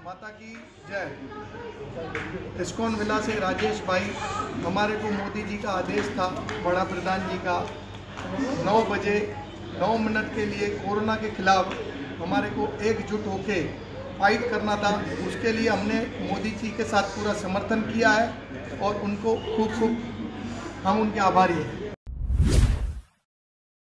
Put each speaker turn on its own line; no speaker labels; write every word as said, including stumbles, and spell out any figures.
माता की जय। इस्कॉन विला से राजेश भाई, हमारे को मोदी जी का आदेश था, बड़ा प्रधान जी का, नौ बजे नौ मिनट के लिए कोरोना के खिलाफ हमारे को एकजुट होके फाइट करना था। उसके लिए हमने मोदी जी के साथ पूरा समर्थन किया है और उनको खूब खूब हम उनके आभारी हैं।